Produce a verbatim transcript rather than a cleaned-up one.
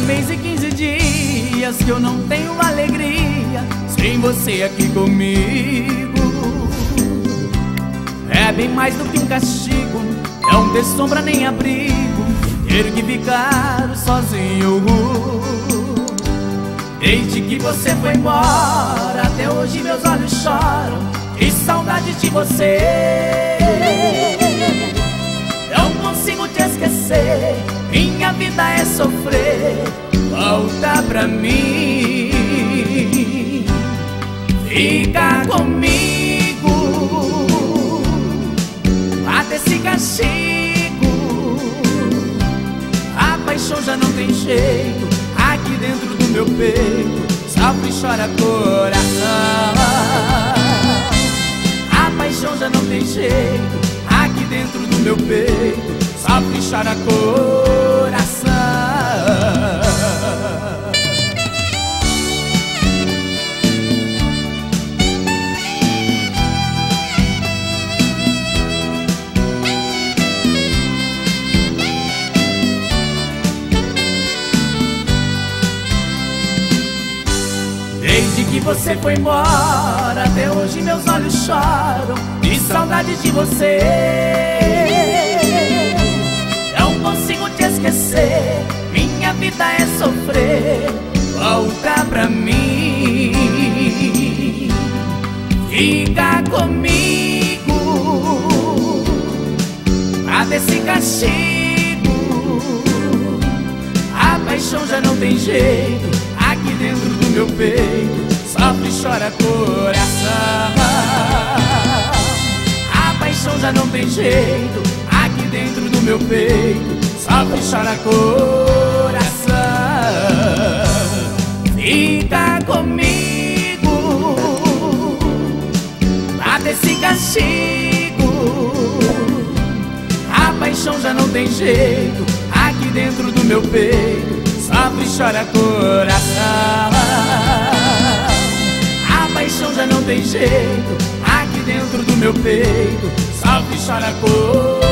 mês e quinze dias que eu não tenho alegria sem você aqui comigo. É bem mais do que um castigo, não ter sombra nem abrigo, ter que ficar sozinho. Desde que você foi embora, até hoje meus olhos choram, que saudade de você. Não consigo te esquecer, minha vida é sofrer. Volta pra mim, fica comigo, mata esse castigo. A paixão já não tem jeito, aqui dentro do meu peito sofre e chora coração. A paixão já não tem jeito, aqui dentro do meu peito sofre e chora coração. Desde que você foi embora, até hoje meus olhos choram, de saudade de você. Não consigo te esquecer, minha vida é sofrer. Volta pra mim, fica comigo, mata esse castigo. A paixão já não tem jeito, aqui dentro do meu peito sofre e chora coração. A paixão já não tem jeito, aqui dentro do meu peito sofre e chora coração. Fica comigo, mata esse castigo. A paixão já não tem jeito, aqui dentro do meu peito sofre e chora coração. A paixão já não tem jeito, aqui dentro do meu peito sofre e chora coração.